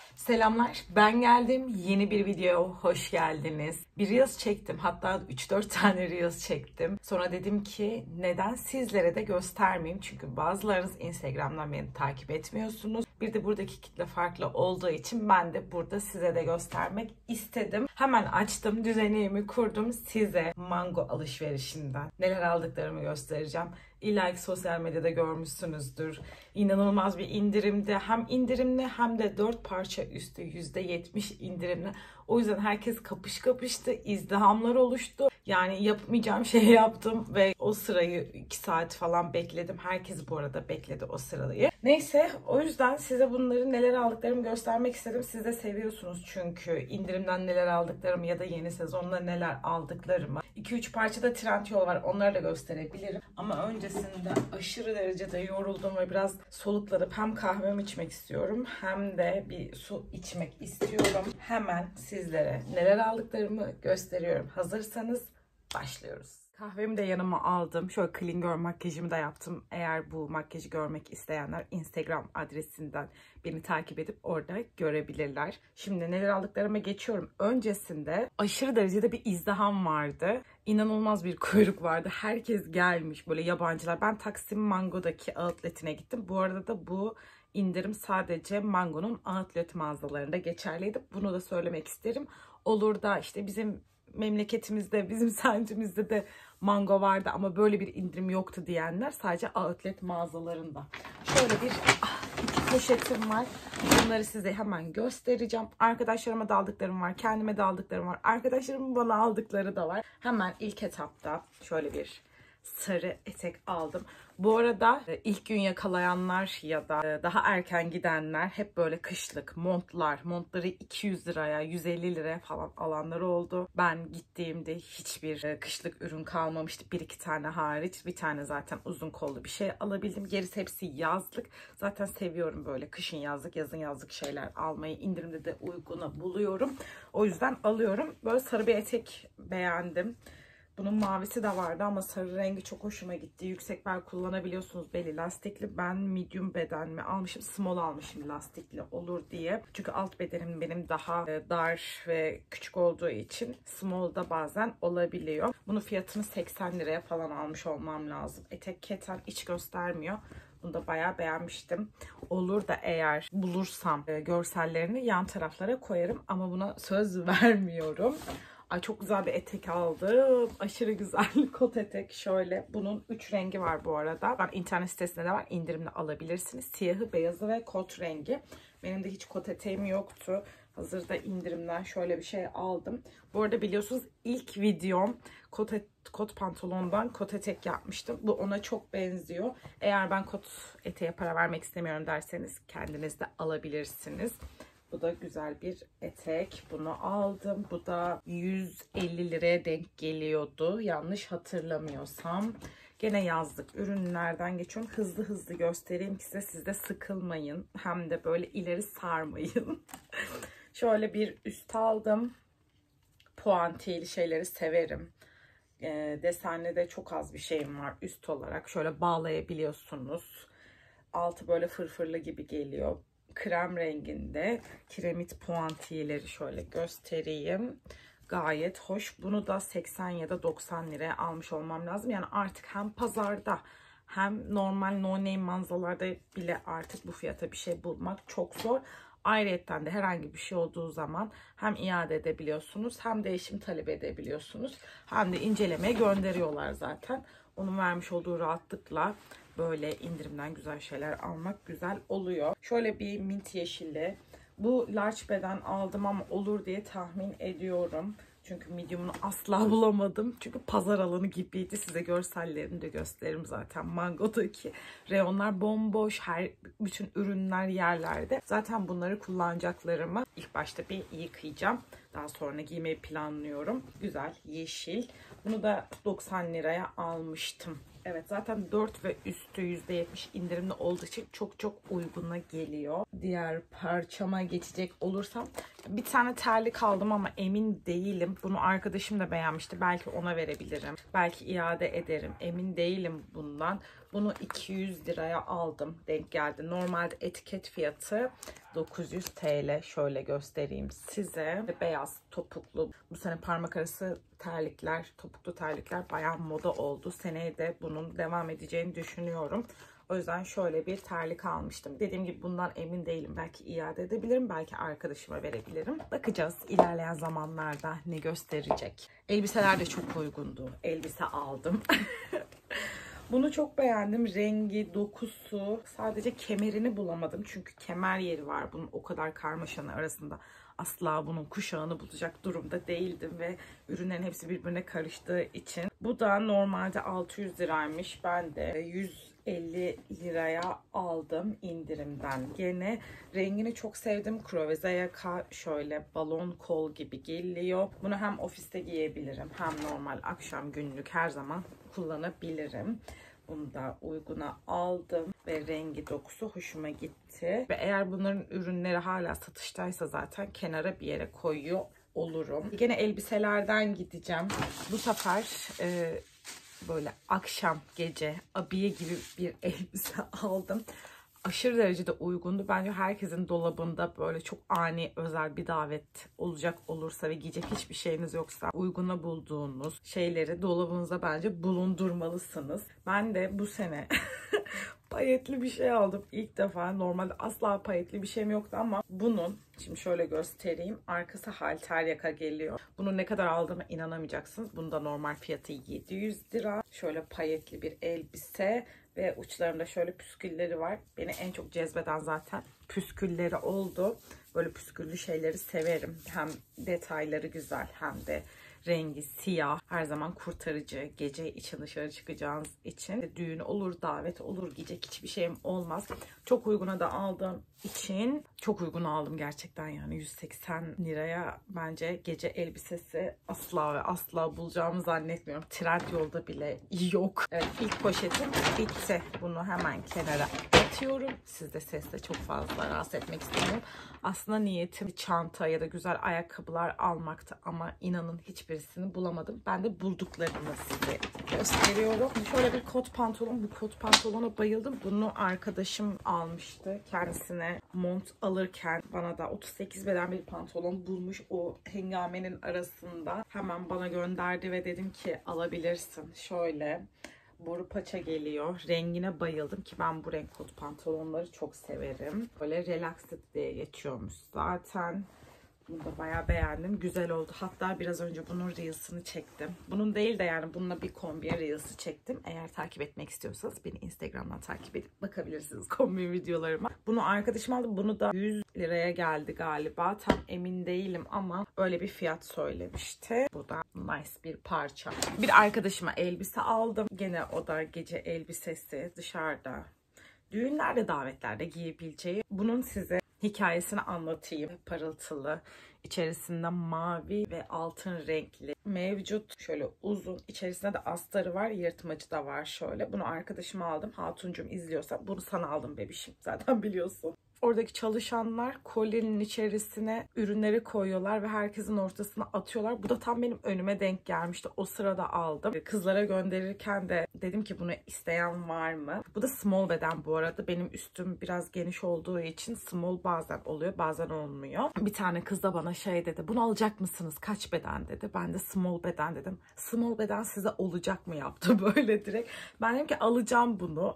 Selamlar, ben geldim. Yeni bir videoya hoş geldiniz. Bir Reels çektim, hatta 3-4 tane Reels çektim. Sonra dedim ki neden sizlere de göstermeyeyim? Çünkü bazılarınız Instagram'dan beni takip etmiyorsunuz. Bir de buradaki kitle farklı olduğu için ben de burada size de göstermek istedim. Hemen açtım, düzenimi kurdum. Size mango alışverişinden neler aldıklarımı göstereceğim. İlla ki sosyal medyada görmüşsünüzdür. İnanılmaz bir indirimde, hem indirimli hem de 4 parça üstü %70 indirimli. O yüzden herkes kapış kapıştı, izdihamlar oluştu. Yani yapmayacağım şeyi yaptım ve o sırayı 2 saat falan bekledim. Herkes bu arada bekledi o sırayı. Neyse, o yüzden size bunları neler aldıklarımı göstermek istedim. Siz de seviyorsunuz çünkü indirimden neler aldıklarımı ya da yeni sezonda neler aldıklarımı. 2-3 parçada Trendyol var, onları da gösterebilirim. Ama öncesinde aşırı derecede yoruldum ve biraz soluklanıp hem kahvemi içmek istiyorum hem de bir su içmek istiyorum. Hemen sizlere neler aldıklarımı gösteriyorum. Hazırsanız başlıyoruz. Kahvemi de yanıma aldım. Şöyle clean girl makyajımı da yaptım. Eğer bu makyajı görmek isteyenler Instagram adresinden beni takip edip orada görebilirler. Şimdi neler aldıklarıma geçiyorum. Öncesinde aşırı derecede bir izdiham vardı. İnanılmaz bir kuyruk vardı. Herkes gelmiş, böyle yabancılar. Ben Taksim Mango'daki outlet'ine gittim. Bu arada da bu indirim sadece Mango'nun outlet mağazalarında geçerliydi. Bunu da söylemek isterim. Olur da işte bizim memleketimizde, bizim semtimizde de mango vardı ama böyle bir indirim yoktu diyenler sadece outlet mağazalarında. Şöyle iki poşetim var. Bunları size hemen göstereceğim. Arkadaşlarıma da aldıklarım var, kendime de aldıklarım var. Arkadaşlarımın bana aldıkları da var. Hemen ilk etapta şöyle bir sarı etek aldım. Bu arada ilk gün yakalayanlar ya da daha erken gidenler hep böyle kışlık montları 200 liraya 150 liraya falan alanlar oldu. Ben gittiğimde hiçbir kışlık ürün kalmamıştı, bir iki tane hariç. Bir tane zaten uzun kollu bir şey alabildim. Gerisi hepsi yazlık. Zaten seviyorum böyle kışın yazlık, yazın yazlık şeyler almayı. İndirimde de uyguna buluyorum. O yüzden alıyorum. Böyle sarı bir etek beğendim. Bunun mavisi de vardı ama sarı rengi çok hoşuma gitti. Yüksek bel kullanabiliyorsunuz, beli lastikli. Ben medium beden mi almışım, small almışım lastikli olur diye. Çünkü alt bedenim benim daha dar ve küçük olduğu için small da bazen olabiliyor. Bunun fiyatını 80 liraya falan almış olmam lazım. Etek keten, iç göstermiyor. Bunu da bayağı beğenmiştim. Olur da eğer bulursam görsellerini yan taraflara koyarım ama buna söz vermiyorum. Ay, çok güzel bir etek aldım. Aşırı güzel kot etek. Şöyle, bunun 3 rengi var bu arada. Ben internet sitesinde de var. İndirimle alabilirsiniz. Siyahı, beyazı ve kot rengi. Benim de hiç kot eteğim yoktu. Hazırda indirimden şöyle bir şey aldım. Bu arada biliyorsunuz ilk videom kot pantolondan kot etek yapmıştım. Bu ona çok benziyor. Eğer ben kot eteğe para vermek istemiyorum derseniz kendiniz de alabilirsiniz. Bu da güzel bir etek. Bunu aldım. Bu da 150 liraya denk geliyordu, yanlış hatırlamıyorsam. Gene yazlık ürünlerden geçiyorum. Hızlı hızlı göstereyim ki siz de sıkılmayın. Hem de böyle ileri sarmayın. Şöyle bir üst aldım. Puantiyeli şeyleri severim. Desenli de çok az bir şeyim var üst olarak. Şöyle bağlayabiliyorsunuz. Altı böyle fırfırlı gibi geliyor. Krem renginde kiremit puantiyeleri şöyle göstereyim. Gayet hoş. Bunu da 80 ya da 90 liraya almış olmam lazım. Yani artık hem pazarda hem normal no name mağazalarda bile artık bu fiyata bir şey bulmak çok zor. Ayrıyeten de herhangi bir şey olduğu zaman hem iade edebiliyorsunuz hem değişim talep edebiliyorsunuz. Hem de incelemeye gönderiyorlar zaten. Onun vermiş olduğu rahatlıkla böyle indirimden güzel şeyler almak güzel oluyor. Şöyle bir mint yeşili. Bu large beden aldım ama olur diye tahmin ediyorum. Çünkü medium'unu asla bulamadım. Çünkü pazar alanı gibiydi. Size görsellerini de gösteririm zaten. Mango'daki reyonlar bomboş. Bütün ürünler yerlerde. Zaten bunları kullanacaklarımı ilk başta bir yıkayacağım. Daha sonra giymeyi planlıyorum. Güzel yeşil. Bunu da 90 liraya almıştım. Evet, zaten 4 ve üstü %70 indirimli olduğu için çok uyguna geliyor. Diğer parçama geçecek olursam bir tane terlik aldım ama emin değilim. Bunu arkadaşım da beğenmişti. Belki ona verebilirim. Belki iade ederim. Emin değilim bundan. Bunu 200 liraya aldım. Denk geldi. Normalde etiket fiyatı 900 TL. Şöyle göstereyim size. Beyaz topuklu. Bu sene parmak arası terlikler, topuklu terlikler bayağı moda oldu. Seneye de bunun devam edeceğini düşünüyorum. O yüzden şöyle bir terlik almıştım. Dediğim gibi bundan emin değilim. Belki iade edebilirim. Belki arkadaşıma verebilirim. Bakacağız ilerleyen zamanlarda ne gösterecek. Elbiseler de çok uygundu. Elbise aldım. Bunu çok beğendim. Rengi, dokusu. Sadece kemerini bulamadım. Çünkü kemer yeri var bunun o kadar karmaşanın arasında. Asla bunun kuşağını bulacak durumda değildim ve ürünlerin hepsi birbirine karıştığı için. Bu da normalde 600 liraymış. Ben de 150 liraya aldım indirimden. Gene rengini çok sevdim. Kroveze yaka, şöyle balon kol gibi geliyor. Bunu hem ofiste giyebilirim hem normal akşam günlük her zaman kullanabilirim. Bunu da uyguna aldım ve rengi, dokusu hoşuma gitti. Ve eğer bunların ürünleri hala satıştaysa zaten kenara bir yere koyuyor olurum. Gene elbiselerden gideceğim. Bu sefer böyle akşam, gece, abiye gibi bir elbise aldım. Aşırı derecede uygundu. Bence herkesin dolabında böyle çok ani özel bir davet olacak olursa ve giyecek hiçbir şeyiniz yoksa uyguna bulduğunuz şeyleri dolabınıza bence bulundurmalısınız. Ben de bu sene payetli bir şey aldım. İlk defa. Normalde asla payetli bir şeyim yoktu ama bunun, şimdi şöyle göstereyim. Arkası halter yaka geliyor. Bunu ne kadar aldığıma inanamayacaksınız. Bunda normal fiyatı 700 lira. Şöyle payetli bir elbise ve uçlarında şöyle püskülleri var. Beni en çok cezbeden zaten püskülleri oldu. Böyle püsküllü şeyleri severim. Hem detayları güzel hem de rengi siyah. Her zaman kurtarıcı. Gece için dışarı çıkacağınız için. Düğün olur, davet olur. Giyecek hiçbir şeyim olmaz. Çok uyguna da aldığım için çok uygun aldım gerçekten yani. 180 liraya bence gece elbisesi asla ve asla bulacağımı zannetmiyorum. Trendyol'da bile yok. Evet, ilk poşetim bitti. Bunu hemen kenara atıyorum. Siz de sesle çok fazla rahatsız etmek istemiyorum. Aslında niyetim çanta ya da güzel ayakkabılar almaktı ama inanın hiçbirisini bulamadım. Ben de bulduklarımı size gösteriyorum. Şöyle bir kot pantolon. Bu kot pantolona bayıldım. Bunu arkadaşım almıştı. Kendisine mont alırken bana da 38 beden bir pantolon bulmuş. O hengamenin arasında hemen bana gönderdi ve dedim ki alabilirsin. Şöyle boru paça geliyor. Rengine bayıldım ki ben bu renk kot pantolonları çok severim. Böyle relaxed diye geçiyormuş zaten. Bunu da bayağı beğendim. Güzel oldu. Hatta biraz önce bunun reels'ını çektim. Bunun değil de yani bununla bir kombin reels'ı çektim. Eğer takip etmek istiyorsanız beni Instagram'dan takip edip bakabilirsiniz kombin videolarıma. Bunu arkadaşım aldı. Bunu da 100 liraya geldi galiba. Tam emin değilim ama öyle bir fiyat söylemişti. Bu da nice bir parça. Bir arkadaşıma elbise aldım. Gene o da gece elbisesi dışarıda. Düğünlerde, davetlerde giyebileceği. Bunun size hikayesini anlatayım. Parıltılı, içerisinde mavi ve altın renkli mevcut. Şöyle uzun, içerisinde de astarı var, yırtmacı da var şöyle. Bunu arkadaşıma aldım. Hatuncum izliyorsa bunu sana aldım bebişim. Zaten biliyorsun. Oradaki çalışanlar kolyenin içerisine ürünleri koyuyorlar ve herkesin ortasına atıyorlar. Bu da tam benim önüme denk gelmişti. O sırada aldım. Kızlara gönderirken de dedim ki bunu isteyen var mı? Bu da small beden bu arada. Benim üstüm biraz geniş olduğu için small bazen oluyor, bazen olmuyor. Bir tane kız da bana şey dedi. Bunu alacak mısınız? Kaç beden dedi. Ben de small beden dedim. Small beden size olacak mı yaptı böyle direkt. Ben dedim ki alacağım bunu.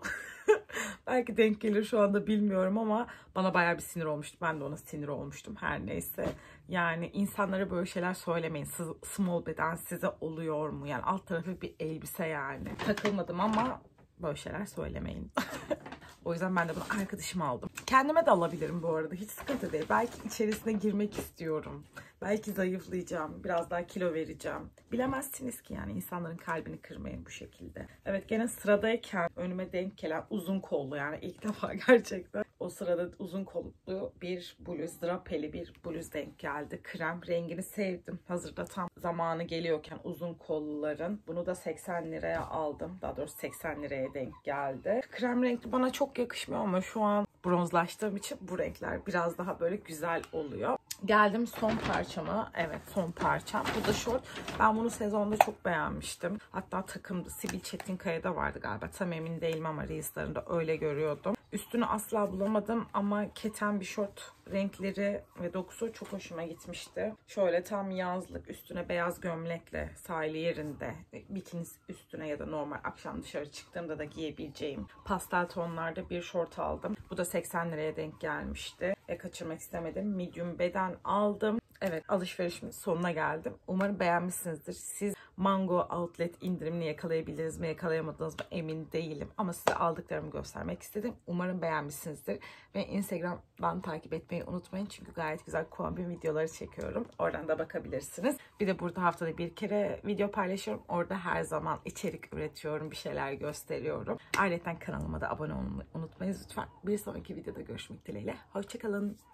Belki denk gelir şu anda bilmiyorum ama bana bayağı bir sinir olmuştu. Ben de ona sinir olmuştum her neyse. Yani insanlara böyle şeyler söylemeyin. Small beden size oluyor mu? Yani alt tarafı bir elbise yani. Takılmadım ama böyle şeyler söylemeyin. O yüzden ben de bunu arkadaşıma aldım. Kendime de alabilirim bu arada. Hiç sıkıntı değil. Belki içerisine girmek istiyorum. Belki zayıflayacağım. Biraz daha kilo vereceğim. Bilemezsiniz ki yani insanların kalbini kırmayın bu şekilde. Evet gene sıradayken önüme denk gelen uzun kollu yani ilk defa gerçekten. O sırada uzun kollu bir bluz, drapeli bir bluz denk geldi. Krem rengini sevdim. Hazırda tam zamanı geliyorken uzun kolluların. Bunu da 80 liraya aldım. Daha doğrusu 80 liraya denk geldi. Krem renkli bana çok yakışmıyor ama şu an bronzlaştığım için bu renkler biraz daha böyle güzel oluyor. Geldim son parçama. Evet, son parçam. Bu da şort. Ben bunu sezonda çok beğenmiştim. Hatta takımdı. Sibel Çetinkaya'da vardı galiba. Tam emin değilim ama Reels'larında öyle görüyordum. Üstünü asla bulamadım ama keten bir şort, renkleri ve dokusu çok hoşuma gitmişti. Şöyle tam yazlık, üstüne beyaz gömlekle sahili yerinde, bikini üstüne ya da normal akşam dışarı çıktığımda da giyebileceğim pastel tonlarda bir şort aldım. Bu da 80 liraya denk gelmişti ve kaçırmak istemedim. Medium beden aldım. Evet, alışverişimin sonuna geldim. Umarım beğenmişsinizdir. Siz Mango Outlet indirimini yakalayabildiniz mi, yakalayamadınız mı emin değilim. Ama size aldıklarımı göstermek istedim. Umarım beğenmişsinizdir. Ve Instagram'dan takip etmeyi unutmayın. Çünkü gayet güzel kombin videoları çekiyorum. Oradan da bakabilirsiniz. Bir de burada haftada bir kere video paylaşıyorum. Orada her zaman içerik üretiyorum. Bir şeyler gösteriyorum. Ayrıca kanalıma da abone olmayı unutmayın lütfen. Bir sonraki videoda görüşmek dileğiyle. Hoşçakalın.